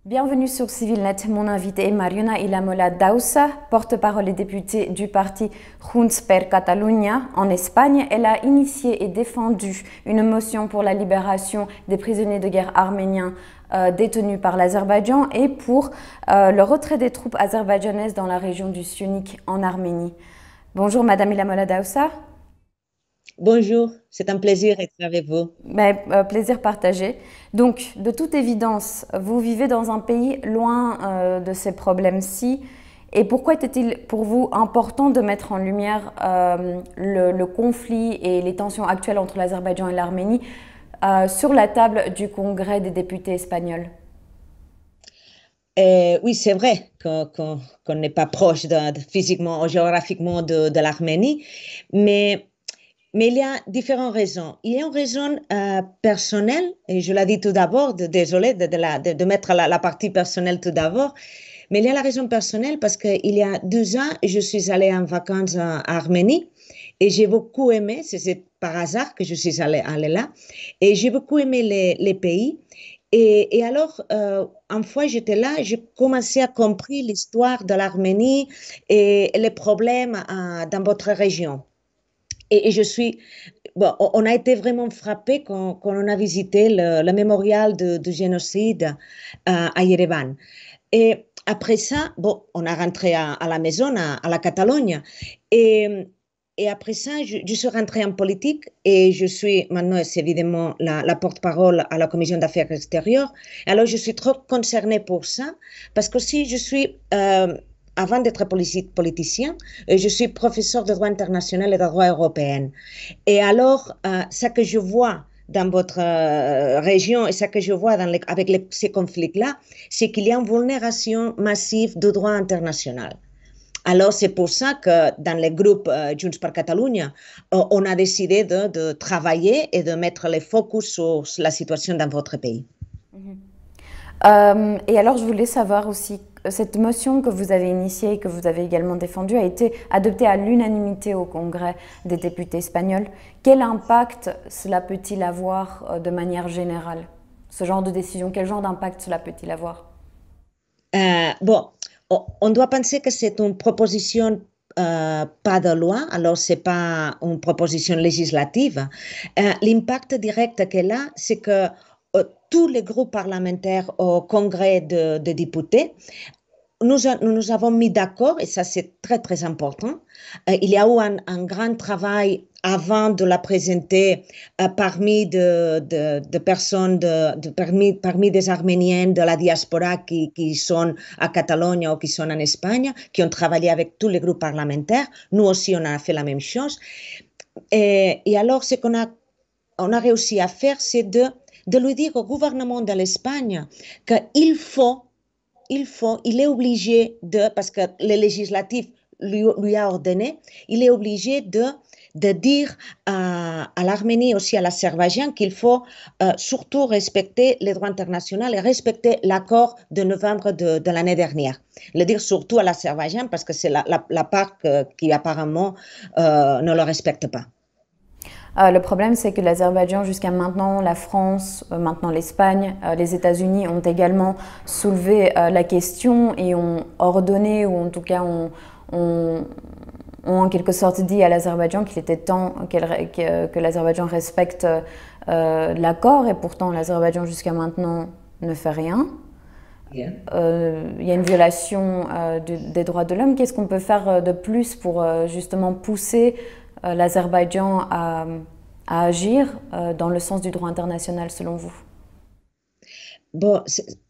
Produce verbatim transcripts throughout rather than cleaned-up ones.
Bienvenue sur CivilNet. Mon invité est Mariona Ilamola Dausa, porte-parole et députée du parti Junts per Catalunya en Espagne. Elle a initié et défendu une motion pour la libération des prisonniers de guerre arméniens euh, détenus par l'Azerbaïdjan et pour euh, le retrait des troupes azerbaïdjanaises dans la région du Syunik en Arménie. Bonjour Madame Ilamola Dausa. Bonjour, c'est un plaisir d'être avec vous. Ben, euh, plaisir partagé. Donc, de toute évidence, vous vivez dans un pays loin euh, de ces problèmes-ci. Et pourquoi était-il pour vous important de mettre en lumière euh, le, le conflit et les tensions actuelles entre l'Azerbaïdjan et l'Arménie euh, sur la table du Congrès des députés espagnols? Euh, oui, c'est vrai qu'on qu'on- qu'on n'est pas proche de- de- physiquement ou géographiquement de, de l'Arménie, mais, mais il y a différentes raisons. Il y a une raison euh, personnelle, et je l'ai dit tout d'abord, de, désolé de, de, la- de- de mettre la, la partie personnelle tout d'abord, mais il y a la raison personnelle parce qu'il y a deux ans, je suis allée en vacances en Arménie et j'ai beaucoup aimé, c'est c'est par hasard que je suis allée, allée là, et j'ai beaucoup aimé les, les pays. Et, et alors, euh, une fois j'étais là, j'ai commencé à comprendre l'histoire de l'Arménie et les problèmes euh, dans votre région. Et, et je suis, bon, on on a été vraiment frappés quand, quand on a visité le, le mémorial de- du génocide euh, à Yerevan. Et après ça, bon, on a rentré à, à la maison, à, à la Catalogne. Et, et après ça, je, je suis rentrée en politique et je suis maintenant, c'est évidemment la, la porte-parole à la Commission d'affaires extérieures. Alors, je suis trop concernée pour ça parce que si je suis, euh, avant d'être politicien, euh, je suis professeur de droit international et de droit européen. Et alors, euh, ça que je vois dans votre euh, région et ça que je vois dans les, avec les, ces conflits-là, c'est qu'il y a une vulnération massive du droit international. Alors, c'est pour ça que dans le groupe euh, Junts per Catalunya, euh, on a décidé de, de travailler et de mettre le focus sur la situation dans votre pays. Euh, et alors, je voulais savoir aussi, cette motion que vous avez initiée et que vous avez également défendue a été adoptée à l'unanimité au Congrès des députés espagnols. Quel impact cela peut-il avoir euh, de manière générale? Ce genre de décision, quel genre d'impact cela peut-il avoir? Euh, bon, on, on doit penser que c'est une proposition euh, pas de loi, alors c'est pas une proposition législative. Euh, l'impact direct qu'elle a, c'est que euh, tous les groupes parlementaires au Congrès de, de députés nous, a- nous nous avons mis d'accord, et ça c'est très très important. Euh, il y a eu un, un grand travail avant de la présenter euh, parmi de, de, de personnes, de, de- parmi, parmi des Arméniens de la diaspora qui, qui sont à Catalogne ou qui sont en Espagne, qui ont travaillé avec tous les groupes parlementaires. Nous aussi, on a fait la même chose. Et, et alors, ce qu'on a, on a réussi à faire, c'est de, de lui dire au gouvernement de l'Espagne qu'il faut il faut, il est obligé de, parce que le législatif lui, lui a ordonné, il est obligé de, de dire à, à l'Arménie, aussi à l'Azerbaïdjan, qu'il faut euh, surtout respecter les droits internationaux et respecter l'accord de novembre de, de l'année dernière. Le dire surtout à l'Azerbaïdjan parce que c'est la, la, la part que, qui apparemment euh, ne le respecte pas. Euh, le problème, c'est que l'Azerbaïdjan, jusqu'à maintenant, la France, euh, maintenant l'Espagne, euh, les États-Unis ont également soulevé euh, la question et ont ordonné, ou en tout cas ont, ont, ont en quelque sorte dit à l'Azerbaïdjan qu'il était temps que, que l'Azerbaïdjan respecte euh, l'accord, et pourtant l'Azerbaïdjan jusqu'à maintenant ne fait rien. Yeah. Euh, il y a une violation euh, du, des droits de l'homme. Qu'est-ce qu'on peut faire euh, de plus pour euh, justement pousser euh, l'Azerbaïdjan à, à agir euh, dans le sens du droit international selon vous? Bon,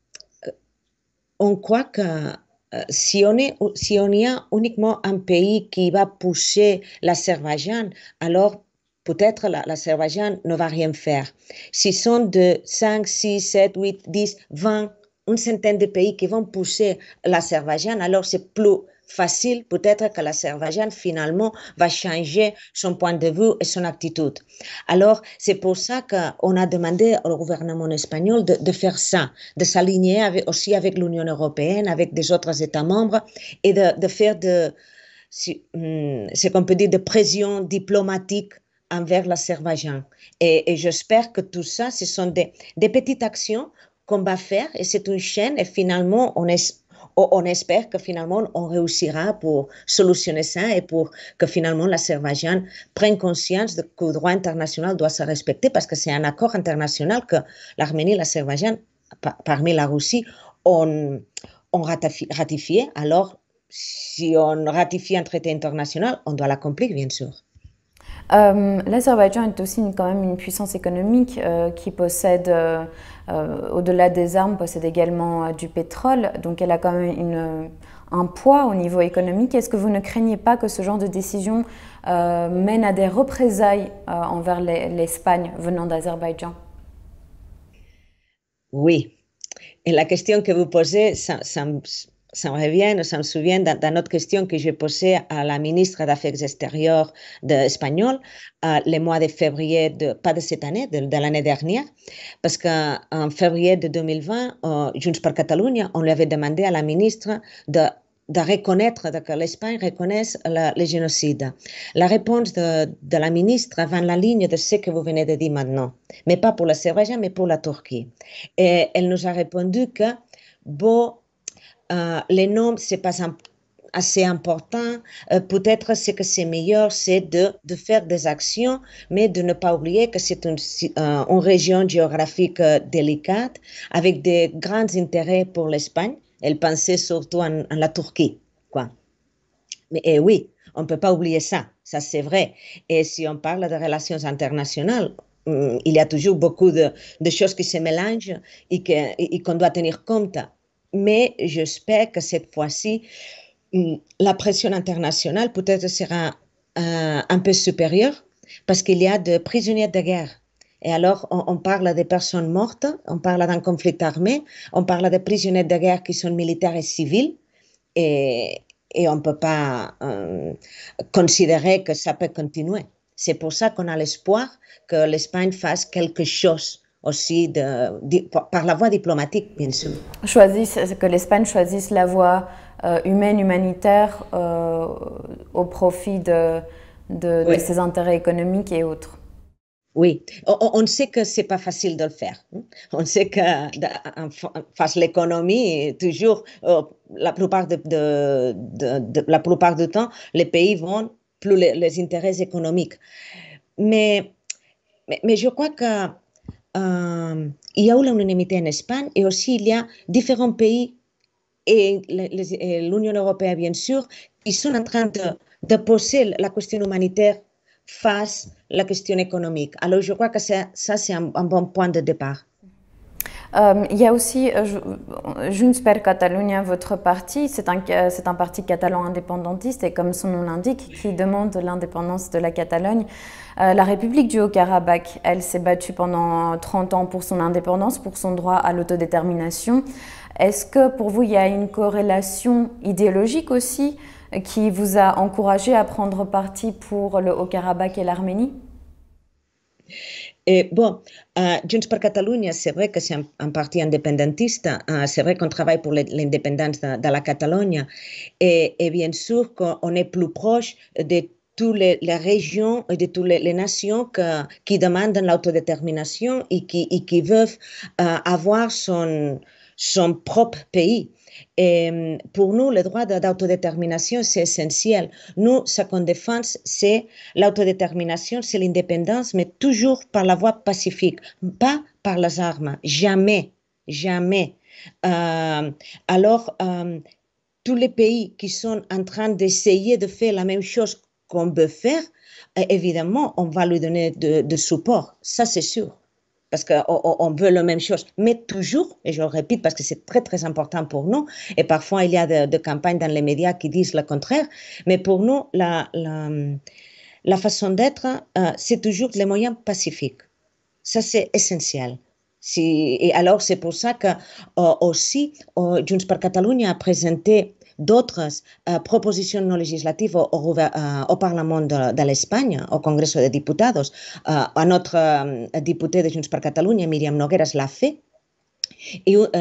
on croit que euh, si on est, si on y a uniquement un pays qui va pousser l'Azerbaïdjan, alors peut-être l'Azerbaïdjan ne va rien faire. Si sont de cinq, six, sept, huit, dix, vingt, une centaine de pays qui vont pousser l'Azerbaïdjan, alors c'est plus facile peut-être que l'Azerbaïdjan finalement va changer son point de vue et son attitude. Alors c'est pour ça qu'on a demandé au gouvernement espagnol de, de faire ça, de s'aligner avec, aussi avec l'Union européenne, avec des autres États membres et de, de faire de, si, hum, ce qu'on peut dire de pression diplomatique envers l'Azerbaïdjan. Et, et j'espère que tout ça, ce sont des, des petites actions qu'on va faire et c'est une chaîne et finalement on, est, on espère que finalement on réussira pour solutionner ça et pour que finalement l'Azerbaïdjan prenne conscience de que le droit international doit se respecter parce que c'est un accord international que l'Arménie et l'Azerbaïdjan, parmi la Russie, ont, ont ratifié. Alors, si on ratifie un traité international, on doit l'accomplir, bien sûr. Euh, L'Azerbaïdjan est aussi une, quand même une puissance économique euh, qui possède, euh, euh, au-delà des armes, possède également euh, du pétrole. Donc elle a quand même une, un poids au niveau économique. Est-ce que vous ne craignez pas que ce genre de décision euh, mène à des représailles euh, envers l'Espagne venant d'Azerbaïdjan? Oui. Et la question que vous posez, ça, ça, ça me revient, ça me souvient d'une autre question que j'ai posée à la ministre des Affaires extérieures espagnole euh, le mois de février, de, pas de cette année, de, de l'année dernière, parce qu'en février de deux mille vingt, euh, Junts per Catalunya, on lui avait demandé à la ministre de de reconnaître, de que l'Espagne reconnaisse le, le génocide. La réponse de, de la ministre va en la ligne de ce que vous venez de dire maintenant, mais pas pour l'Azerbaïdjan, mais pour la Turquie. Et elle nous a répondu que, bon, euh, les noms, c'est pas assez important, euh, peut-être ce que c'est meilleur, c'est de, de faire des actions, mais de ne pas oublier que c'est une, euh, une région géographique euh, délicate, avec des grands intérêts pour l'Espagne. Elle pensait surtout en, en la Turquie, quoi. Mais et oui, on ne peut pas oublier ça, ça c'est vrai. Et si on parle de relations internationales, hum, il y a toujours beaucoup de, de choses qui se mélangent et qu'on et qu'on doit tenir compte. Mais j'espère que cette fois-ci, hum, la pression internationale peut-être sera euh, un peu supérieure parce qu'il y a des prisonniers de guerre. Et alors, on, on parle des personnes mortes, on parle d'un conflit armé, on parle des prisonniers de guerre qui sont militaires et civils, et, et on ne peut pas euh, considérer que ça peut continuer. C'est pour ça qu'on a l'espoir que l'Espagne fasse quelque chose aussi de, de, par la voie diplomatique, bien sûr. Choisisse, que l'Espagne choisisse la voie euh, humaine, humanitaire, euh, au profit de, de, oui. de ses intérêts économiques et autres. Oui, on, on sait que c'est pas facile de le faire. On sait que face l'économie, toujours euh, la plupart de, de, de, de la plupart du temps, les pays vont plus les, les intérêts économiques. Mais, mais, mais je crois que euh, il y a eu l'unanimité en Espagne et aussi il y a différents pays et l'Union européenne bien sûr qui sont en train de, de poser la question humanitaire face à la question économique. Alors, je crois que ça, ça c'est un, un bon point de départ. Euh, il y a aussi euh, Junts per Catalunya, votre parti, c'est un, c'est un parti catalan indépendantiste et comme son nom l'indique, qui demande l'indépendance de la Catalogne. Euh, la République du Haut-Karabakh, elle s'est battue pendant trente ans pour son indépendance, pour son droit à l'autodétermination. Est-ce que pour vous, il y a une corrélation idéologique aussi qui vous a encouragé à prendre parti pour le Haut-Karabakh et l'Arménie? Et bon, euh, Junts per Catalunya, c'est vrai que c'est un, un parti indépendantiste, euh, c'est vrai qu'on travaille pour l'indépendance de, de la Catalogne et, et bien sûr qu'on est plus proche de toutes les, les régions et de toutes les, les nations que, qui demandent l'autodétermination et qui, et qui veulent euh, avoir son, son propre pays. Et pour nous, le droit d'autodétermination, c'est essentiel. Nous, ce qu'on défend, c'est l'autodétermination, c'est l'indépendance, mais toujours par la voie pacifique, pas par les armes. Jamais, jamais. Euh, alors, euh, tous les pays qui sont en train d'essayer de faire la même chose qu'on veut faire, évidemment, on va lui donner de, de support. Ça, c'est sûr. Parce qu'on on veut la même chose, mais toujours, et je le répète parce que c'est très très important pour nous, et parfois il y a de, de campagnes dans les médias qui disent le contraire, mais pour nous, la, la, la façon d'être, euh, c'est toujours les moyens pacifiques. Ça, c'est essentiel. Si, et alors, c'est pour ça que euh, aussi, euh, Junts per Catalunya a présenté d'autres euh, propositions non législatives au, au, euh, au Parlement de, de l'Espagne, au Congreso de Diputados. Euh, un autre euh, député de Junts per Catalunya, Míriam Nogueras, l'a fait. Et, euh,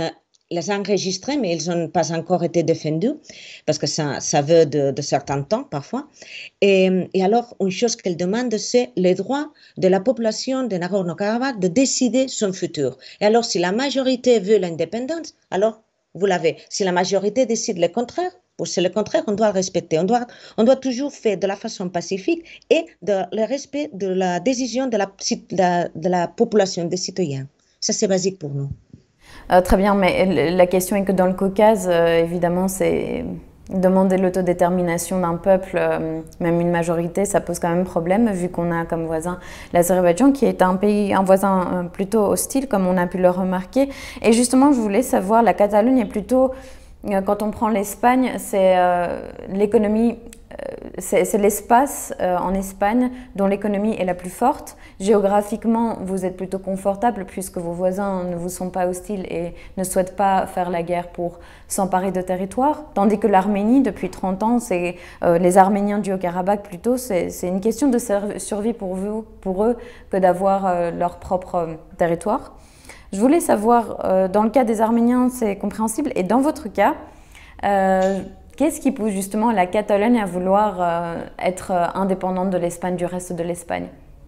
les a enregistrés, mais ils n'ont pas encore été défendus, parce que ça, ça veut de, de certains temps parfois. Et, et alors, une chose qu'elle demande, c'est le droit de la population de Nagorno-Karabakh de décider son futur. Et alors, si la majorité veut l'indépendance, alors vous l'avez. Si la majorité décide le contraire, c'est le contraire, on doit le respecter. On doit, on doit toujours faire de la façon pacifique et de, le respect de la décision de la, de la, de la population, des citoyens. Ça, c'est basique pour nous. Euh, très bien, mais la question est que dans le Caucase, euh, évidemment, c'est demander l'autodétermination d'un peuple, euh, même une majorité, ça pose quand même problème, vu qu'on a comme voisin l'Azerbaïdjan, qui est un pays, un voisin euh, plutôt hostile, comme on a pu le remarquer. Et justement, je voulais savoir, la Catalogne est plutôt, euh, quand on prend l'Espagne, c'est euh, l'économie. C'est l'espace euh, en Espagne dont l'économie est la plus forte. Géographiquement, vous êtes plutôt confortable puisque vos voisins ne vous sont pas hostiles et ne souhaitent pas faire la guerre pour s'emparer de territoire. Tandis que l'Arménie, depuis trente ans, c'est euh, les Arméniens du Haut-Karabakh plutôt, c'est une question de survie pour, vous, pour eux que d'avoir euh, leur propre euh, territoire. Je voulais savoir, euh, dans le cas des Arméniens, c'est compréhensible, et dans votre cas, euh, qu'est-ce qui pousse justement la Catalogne à vouloir euh, être euh, indépendante de l'Espagne, du reste de l'Espagne?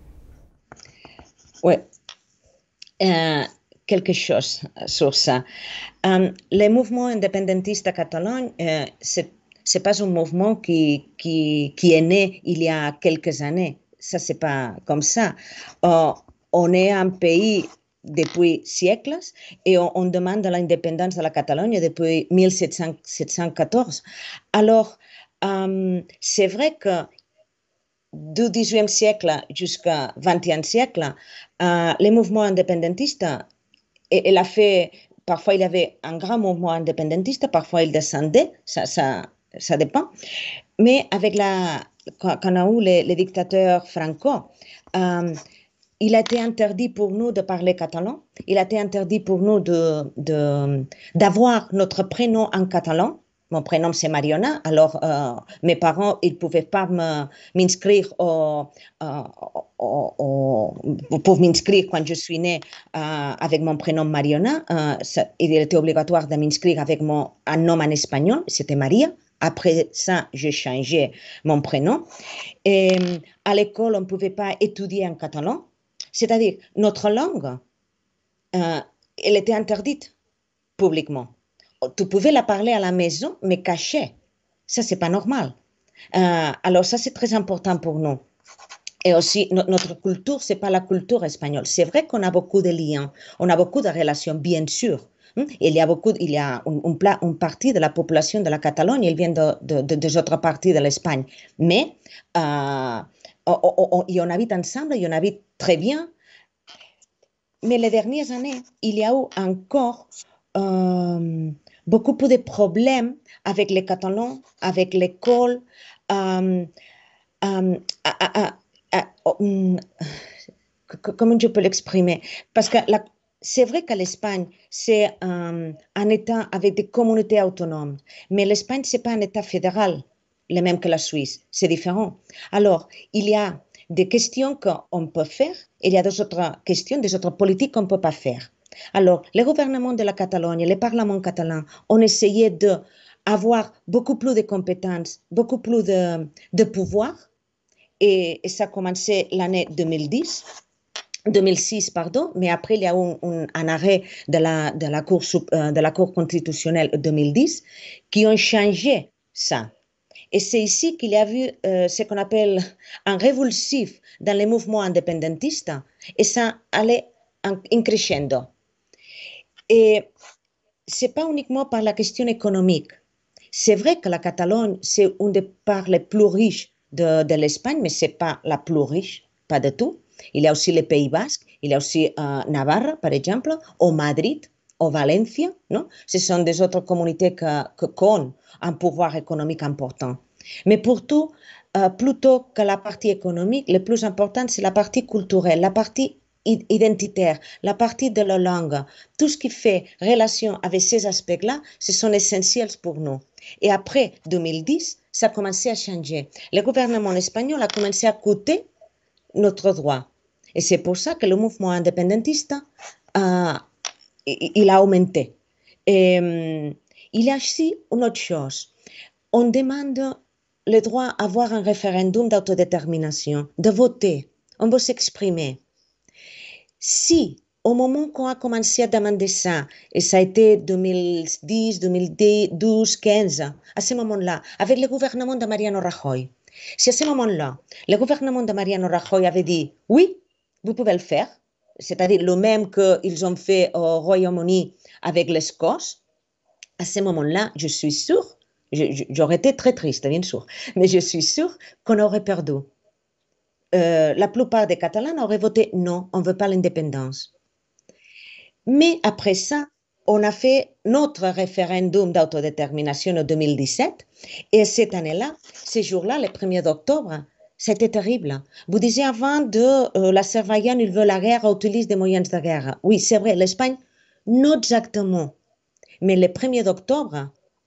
Oui, euh, quelque chose sur ça. Euh, le mouvement indépendantiste à Catalogne, euh, c'est c'est pas un mouvement qui, qui, qui est né il y a quelques années. Ça, c'est pas comme ça. Euh, on est un pays depuis siècles et on, on demande l'indépendance de la Catalogne depuis mille sept cent quatorze. Alors, euh, c'est vrai que du dix-huitième siècle jusqu'au vingtième siècle, euh, les mouvements indépendantistes, il a fait, parfois il y avait un grand mouvement indépendantiste, parfois il descendait, ça, ça, ça dépend. Mais avec la, quand, quand on a eu les, les dictateurs Franco, euh, il a été interdit pour nous de parler catalan, il a été interdit pour nous de, de, d'avoir notre prénom en catalan. Mon prénom, c'est Mariona. Alors, euh, mes parents, ils ne pouvaient pas m'inscrire au, au, au, pour m'inscrire quand je suis née euh, avec mon prénom Mariona. Euh, ça, il était obligatoire de m'inscrire avec mon, un nom en espagnol, c'était Maria. Après ça, j'ai changé mon prénom. Et à l'école, on ne pouvait pas étudier en catalan. C'est-à-dire, notre langue, euh, elle était interdite publiquement. Tu pouvais la parler à la maison, mais cachée. Ça, c'est pas normal. Euh, alors, ça, c'est très important pour nous. Et aussi, no notre culture, c'est pas la culture espagnole. C'est vrai qu'on a beaucoup de liens, on a beaucoup de relations, bien sûr. Il y a beaucoup, il y a un, un, pla, une partie de la population de la Catalogne, elle vient de, de, de, des autres parties de l'Espagne. Mais, euh, on, on, on, on habite ensemble, et on habite très bien. Mais les dernières années, il y a eu encore euh, beaucoup de problèmes avec les Catalans, avec l'école. Euh, euh, euh, comment je peux l'exprimer? Parce que c'est vrai que l'Espagne, c'est un, un État avec des communautés autonomes. Mais l'Espagne, ce n'est pas un État fédéral, le même que la Suisse. C'est différent. Alors, il y a des questions qu'on peut faire, et il y a des autres questions, des autres politiques qu'on ne peut pas faire. Alors, le gouvernement de la Catalogne, le Parlement catalan ont essayé d'avoir beaucoup plus de compétences, beaucoup plus de, de pouvoir, et, et ça a commencé l'année deux mille dix, deux mille six, pardon, mais après il y a eu un, un, un arrêt de la, de, la cour, de la Cour constitutionnelle deux mille dix qui ont changé ça. Et c'est ici qu'il y a eu euh, ce qu'on appelle un révulsif dans les mouvements indépendantistes, et ça allait en, en crescendo. Et ce n'est pas uniquement par la question économique. C'est vrai que la Catalogne, c'est une des parts les plus riches de, de l'Espagne, mais ce n'est pas la plus riche, pas du tout. Il y a aussi les Pays Basques, il y a aussi euh, Navarra, par exemple, ou Madrid, ou Valencia, non? Ce sont des autres communautés que, que, qui ont un pouvoir économique important. Mais pour tout, euh, plutôt que la partie économique, le plus important, c'est la partie culturelle, la partie identitaire, la partie de la langue. Tout ce qui fait relation avec ces aspects-là, ce sont essentiels pour nous. Et après deux mille dix, ça a commencé à changer. Le gouvernement espagnol a commencé à coûter notre droit. Et c'est pour ça que le mouvement indépendantiste, euh, il a augmenté. Et euh, il y a aussi une autre chose. On demande le droit à avoir un référendum d'autodétermination, de voter, on veut s'exprimer. Si, au moment qu'on a commencé à demander ça, et ça a été deux mille dix, deux mille douze, quinze, à ce moment-là, avec le gouvernement de Mariano Rajoy, si à ce moment-là, le gouvernement de Mariano Rajoy avait dit « oui, vous pouvez le faire », c'est-à-dire le même qu'ils ont fait au Royaume-Uni avec l'Écosse, à ce moment-là, je suis sûre, j'aurais été très triste, bien sûr, mais je suis sûre qu'on aurait perdu. Euh, la plupart des Catalans auraient voté non, on ne veut pas l'indépendance. Mais après ça, on a fait notre référendum d'autodétermination en deux mille dix-sept et cette année-là, ces jours-là, le premier octobre, c'était terrible. Vous disiez avant de euh, l'Azerbaïdjan, il veut la guerre, utilise des moyens de guerre. Oui, c'est vrai, l'Espagne, non exactement. Mais le premier octobre,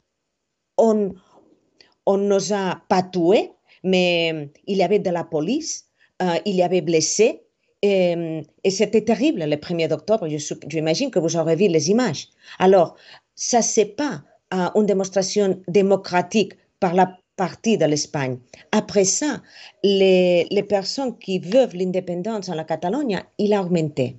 on on ne nous a pas tués, mais il y avait de la police, euh, il y avait blessés, et, et c'était terrible le premier octobre. J'imagine que vous aurez vu les images. Alors, ça, c'est pas euh, une démonstration démocratique par la partie de l'Espagne. Après ça, les, les personnes qui veulent l'indépendance en la Catalogne, il a augmenté.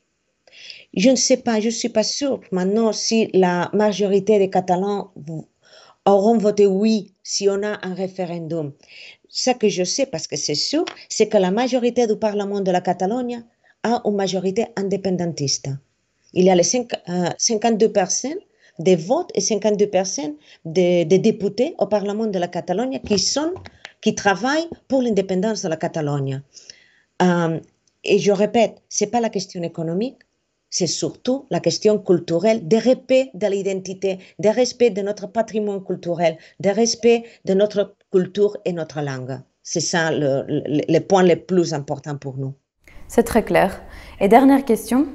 Je ne sais pas, je ne suis pas sûre maintenant si la majorité des Catalans auront voté oui si on a un référendum. Ce que je sais, parce que c'est sûr, c'est que la majorité du Parlement de la Catalogne a une majorité indépendantiste. Il y a les cinq, euh, cinquante-deux pour cent des votes et cinquante-deux pour cent des, des députés au Parlement de la Catalogne qui, sont, qui travaillent pour l'indépendance de la Catalogne. Euh, et je répète, ce n'est pas la question économique, c'est surtout la question culturelle, de respect de l'identité, de respect de notre patrimoine culturel, de respect de notre culture et notre langue. C'est ça le, le, le point le plus important pour nous. C'est très clair. Et dernière question.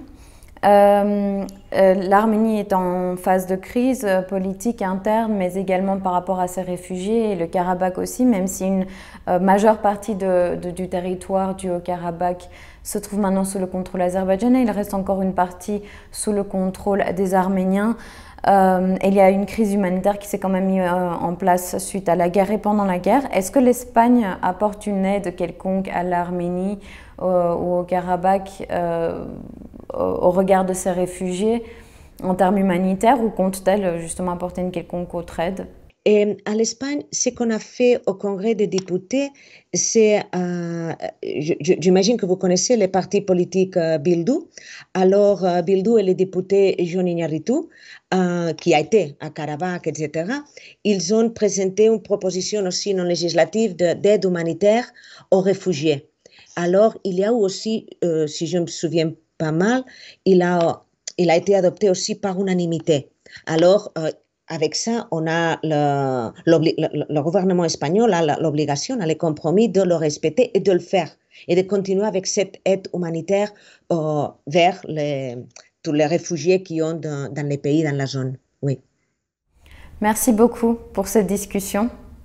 Euh, euh, L'Arménie est en phase de crise euh, politique interne, mais également par rapport à ses réfugiés, et le Karabakh aussi, même si une euh, majeure partie de, de, du territoire du Haut-Karabakh se trouve maintenant sous le contrôle azerbaïdjanais, il reste encore une partie sous le contrôle des Arméniens. Euh, il y a une crise humanitaire qui s'est quand même mise euh, en place suite à la guerre et pendant la guerre. Est-ce que l'Espagne apporte une aide quelconque à l'Arménie euh, ou au Karabakh euh, au regard de ces réfugiés en termes humanitaires, ou compte-t-elle justement apporter une quelconque autre aide? Et à l'Espagne, ce qu'on a fait au Congrès des députés, c'est, euh, j'imagine que vous connaissez le parti politique euh, Bildu. Alors, euh, Bildu et le député Jon Iñárritu, euh, qui a été à Karabakh, et cetera, ils ont présenté une proposition aussi non législative d'aide humanitaire aux réfugiés. Alors, il y a aussi, euh, si je me souviens pas mal, il a, il a été adopté aussi par unanimité. Alors, euh, avec ça, on a le, le, le gouvernement espagnol a l'obligation, a le compromis de le respecter et de le faire, et de continuer avec cette aide humanitaire euh, vers les, tous les réfugiés qui ont dans, dans les pays, dans la zone. Oui. Merci beaucoup pour cette discussion.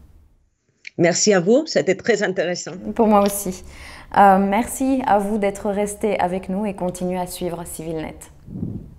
Merci à vous, c'était très intéressant. Pour moi aussi. Euh, merci à vous d'être restés avec nous et continuez à suivre CivilNet.